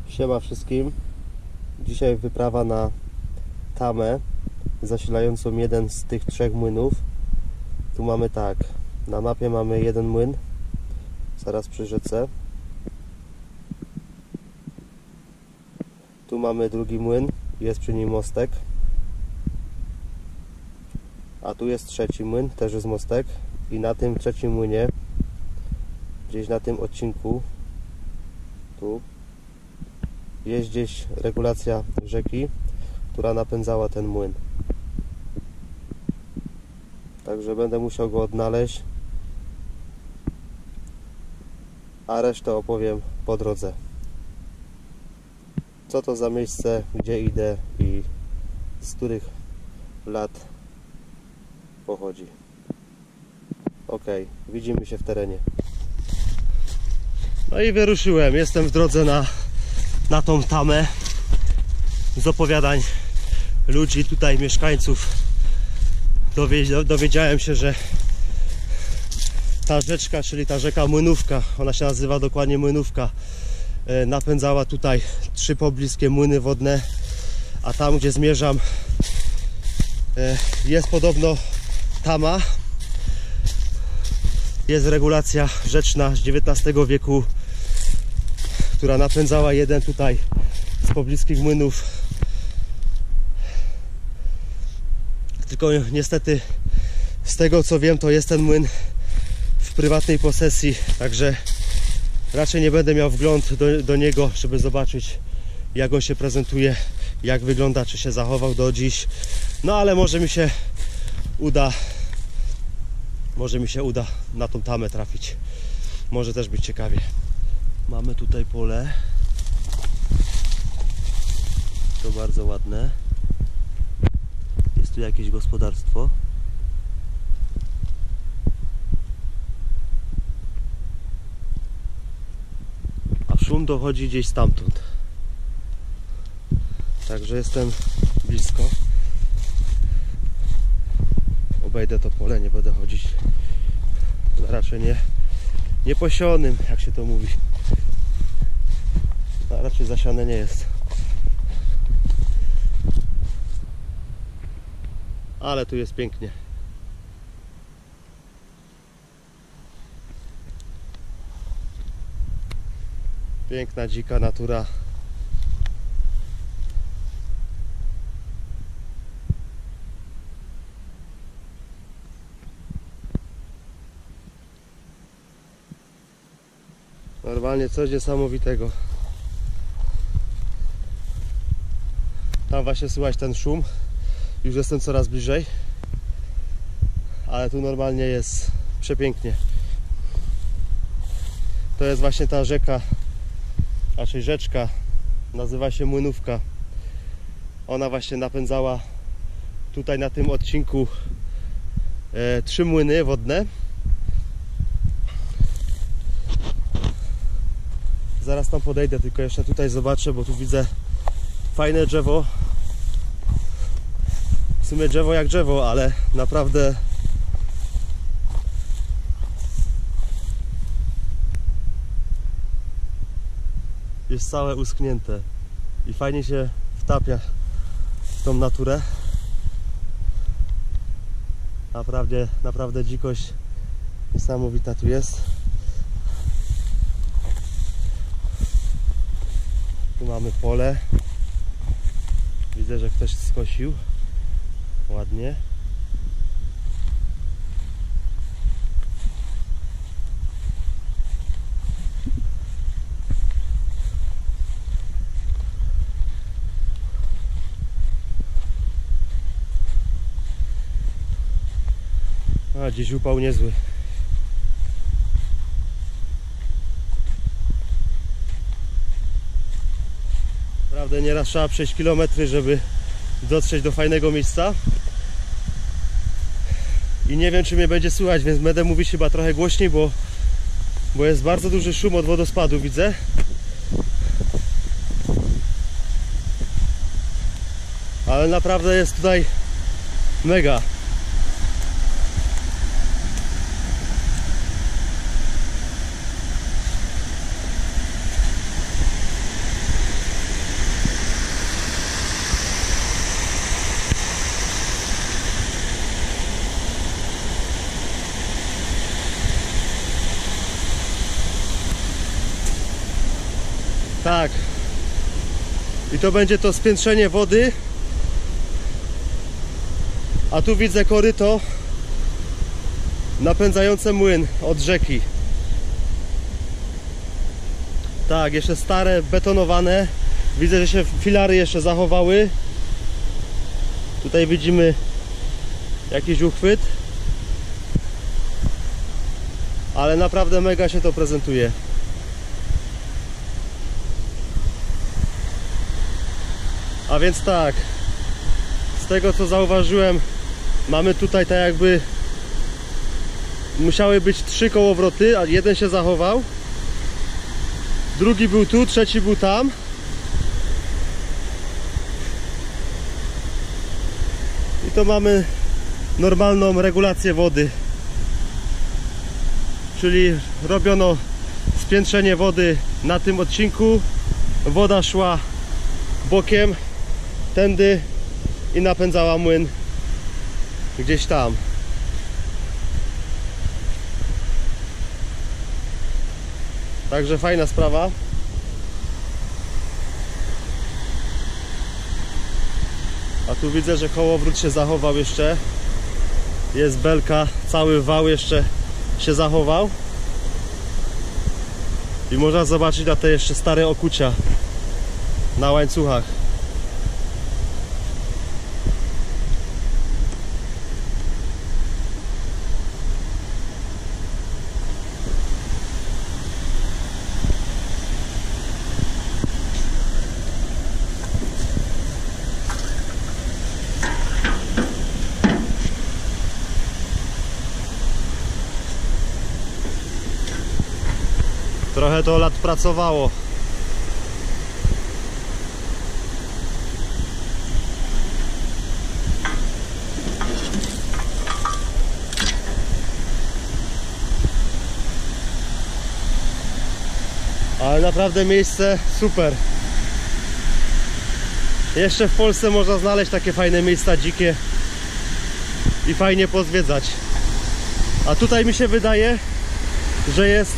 Siema wszystkim. Dzisiaj wyprawa na tamę zasilającą jeden z tych trzech młynów. Tu mamy tak, na mapie mamy jeden młyn, zaraz przy rzece. Tu mamy drugi młyn, jest przy nim mostek. A tu jest trzeci młyn, też jest mostek. I na tym trzecim młynie, gdzieś na tym odcinku, tu jest gdzieś regulacja rzeki, która napędzała ten młyn. Także będę musiał go odnaleźć, a resztę opowiem po drodze. Co to za miejsce, gdzie idę i z których lat pochodzi. Ok, widzimy się w terenie. No i wyruszyłem, jestem w drodze na tą tamę. Z opowiadań ludzi tutaj, mieszkańców, dowiedziałem się, że ta rzeczka, czyli ta rzeka Młynówka, ona się nazywa dokładnie Młynówka, napędzała tutaj trzy pobliskie młyny wodne, a tam, gdzie zmierzam, jest podobno tama. Jest regulacja rzeczna z XIX wieku, która napędzała jeden tutaj z pobliskich młynów. Tylko niestety z tego co wiem, to jest ten młyn w prywatnej posesji, także raczej nie będę miał wgląd do niego, żeby zobaczyć, jak on się prezentuje, jak wygląda, czy się zachował do dziś. No ale może mi się uda na tą tamę trafić. Może też być ciekawie. Mamy tutaj pole. To bardzo ładne. Jest tu jakieś gospodarstwo. A szum dochodzi gdzieś stamtąd. Także jestem blisko. Obejdę to pole, nie będę chodzić. Raczej nie posionym, jak się to mówi. A raczej zasiane nie jest. Ale tu jest pięknie. Piękna, dzika natura. Normalnie coś niesamowitego. Tam właśnie słychać ten szum. Już jestem coraz bliżej. Ale tu normalnie jest przepięknie. To jest właśnie ta rzeka, raczej rzeczka. Nazywa się Młynówka. Ona właśnie napędzała tutaj na tym odcinku trzy młyny wodne. Zaraz tam podejdę, tylko jeszcze tutaj zobaczę, bo tu widzę fajne drzewo. W sumie drzewo jak drzewo, ale naprawdę jest całe uschnięte i fajnie się wtapia w tą naturę. Naprawdę dzikość niesamowita tu jest. Tu mamy pole. Widzę, że ktoś skosił. Ładnie. A dziś upał niezły. Naprawdę nieraz trzeba przejść kilometry, żeby dotrzeć do fajnego miejsca. I nie wiem, czy mnie będzie słychać, więc będę mówić chyba trochę głośniej, bo jest bardzo duży szum od wodospadu, widzę. Ale naprawdę jest tutaj mega. Tak. I to będzie to spiętrzenie wody. A tu widzę koryto napędzające młyn od rzeki. Tak, jeszcze stare, betonowane. Widzę, że się filary jeszcze zachowały. Tutaj widzimy jakiś uchwyt. Ale naprawdę mega się to prezentuje. A więc tak, z tego co zauważyłem, mamy tutaj tak jakby musiały być 3 kołowroty, a jeden się zachował, drugi był tu, trzeci był tam. I to mamy normalną regulację wody, czyli robiono spiętrzenie wody na tym odcinku, woda szła bokiem tędy i napędzała młyn gdzieś tam. Także fajna sprawa. A tu widzę, że kołowrót się zachował jeszcze. Jest belka, cały wał jeszcze się zachował. I można zobaczyć na te jeszcze stare okucia na łańcuchach. Trochę to lat pracowało. Ale naprawdę miejsce super. Jeszcze w Polsce można znaleźć takie fajne miejsca dzikie i fajnie pozwiedzać. A tutaj mi się wydaje, że jest,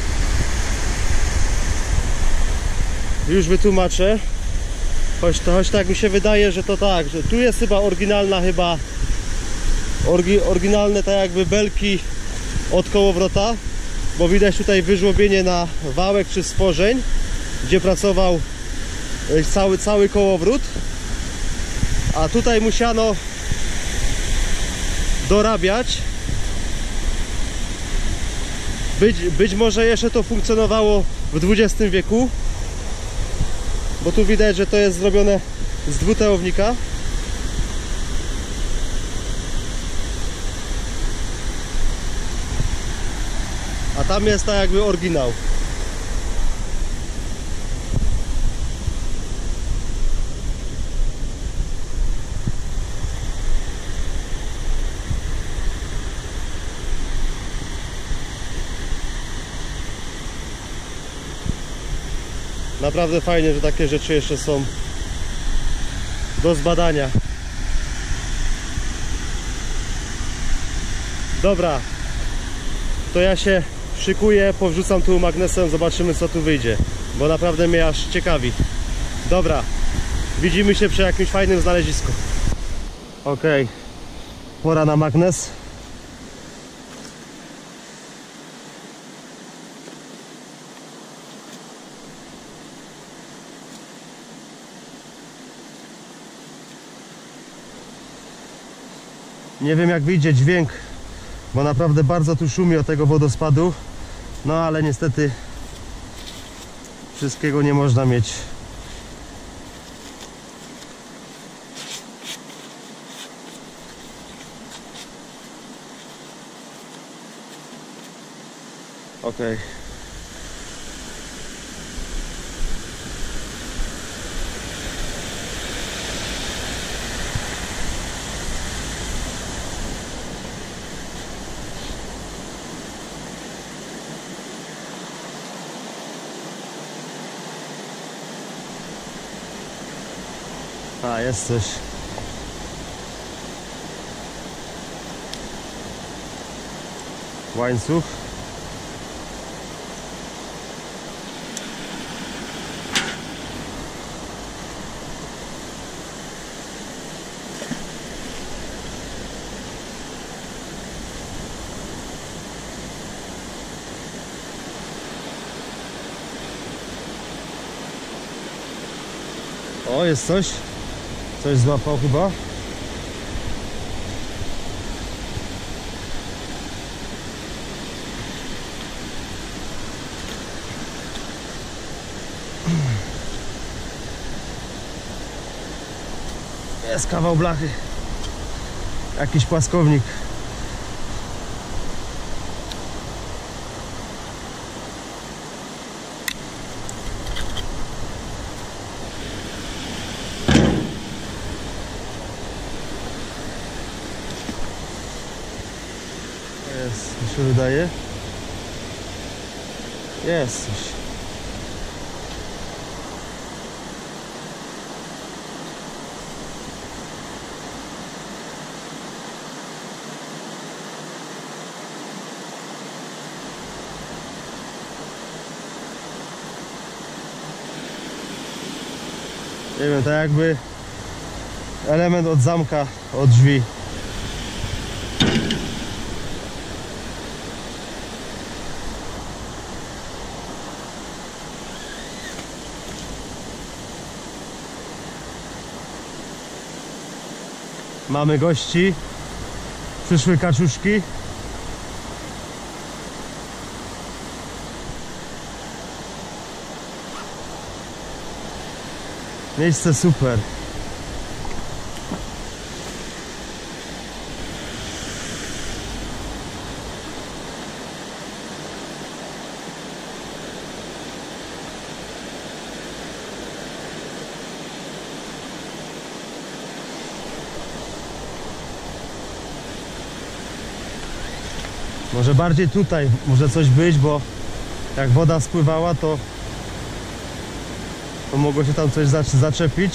już wytłumaczę, choć tak mi się wydaje, że to tak, że tu jest chyba oryginalna, oryginalne tak jakby belki od kołowrota, bo widać tutaj wyżłobienie na wałek czy stworzeń, gdzie pracował cały kołowrót, a tutaj musiano dorabiać. Być może jeszcze to funkcjonowało w XX wieku, bo tu widać, że to jest zrobione z dwutełownika. A tam jest tak jakby oryginał. Naprawdę fajnie, że takie rzeczy jeszcze są do zbadania. Dobra, to ja się szykuję, powrzucam tu magnesem, zobaczymy co tu wyjdzie, bo naprawdę mnie aż ciekawi. Dobra, widzimy się przy jakimś fajnym znalezisku. Ok, pora na magnes. Nie wiem jak wyjdzie dźwięk, bo naprawdę bardzo tu szumi od tego wodospadu. No ale niestety wszystkiego nie można mieć. Ok. A, jest coś. Łańcuch. O, jest coś. Coś złapał chyba. Jest kawał blachy. Jakiś płaskownik. Jest, mi się wydaje. Jest coś. Nie wiem, tak jakby element od zamka, od drzwi. Mamy gości. Przyszły kaczuszki. Miejsce super. Może bardziej tutaj może coś być, bo jak woda spływała, to mogło się tam coś zaczepić.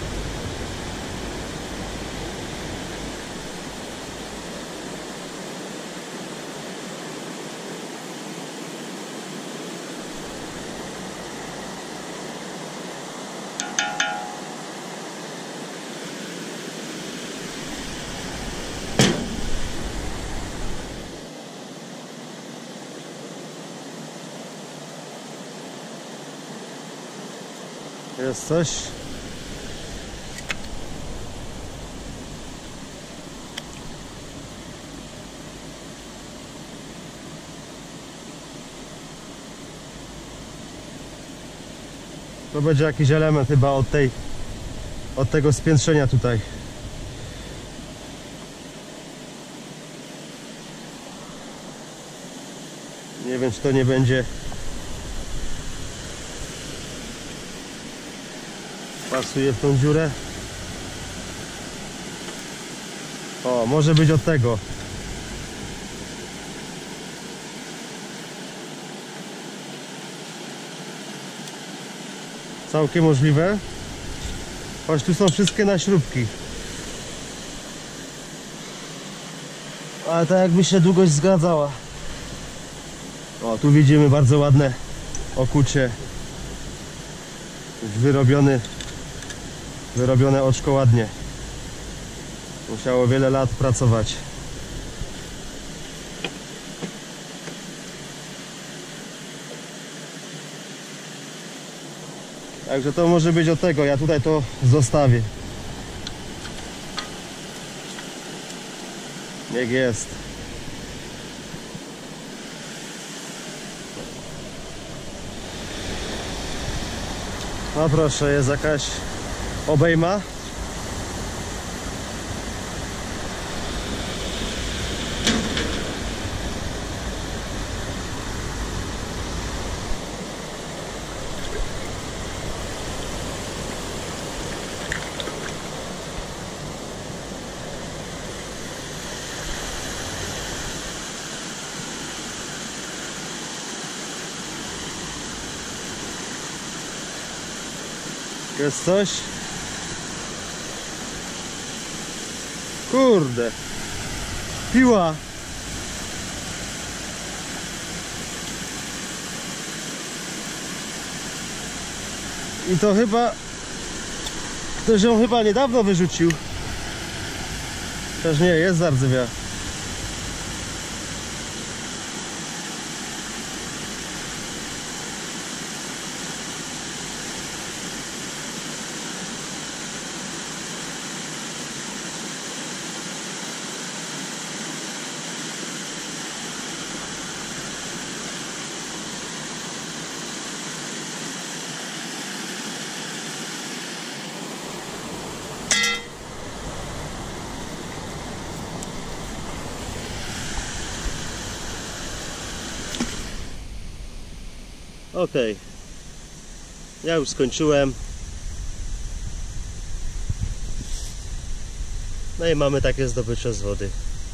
Jest coś. To będzie jakiś element chyba od tego spiętrzenia tutaj. Nie wiem, czy to nie będzie. Pasuje w tą dziurę. O, może być od tego. Całkiem możliwe. Choć tu są wszystkie na śrubki. Ale tak jakby się długość zgadzała. O, tu widzimy bardzo ładne okucie. Już wyrobione oczko ładnie. Musiało wiele lat pracować. Także to może być od tego. Ja tutaj to zostawię. Niech jest. No proszę, jest jakaś obejma. Jest coś? Kurde. Piła. I to chyba... Ktoś ją chyba niedawno wyrzucił. Też nie, jest zardzewia. Ok, ja już skończyłem. No i mamy takie zdobycze z wody.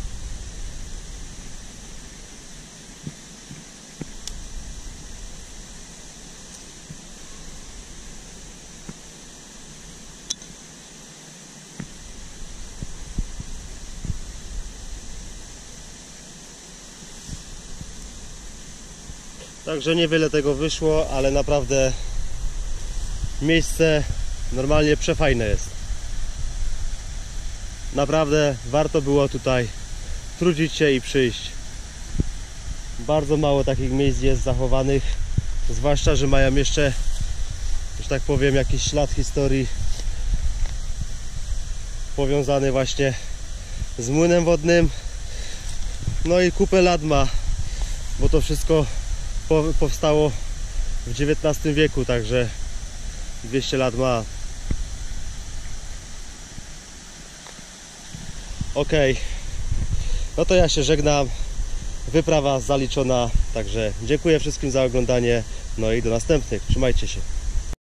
Także niewiele tego wyszło, ale naprawdę miejsce normalnie przefajne jest. Naprawdę warto było tutaj trudzić się i przyjść. Bardzo mało takich miejsc jest zachowanych, zwłaszcza że mają jeszcze, że tak powiem, jakiś ślad historii powiązany właśnie z młynem wodnym. No i kupę lat ma, bo to wszystko powstało w XIX wieku, także 200 lat ma. Ok, no to ja się żegnam. Wyprawa zaliczona, także dziękuję wszystkim za oglądanie. No i do następnych. Trzymajcie się.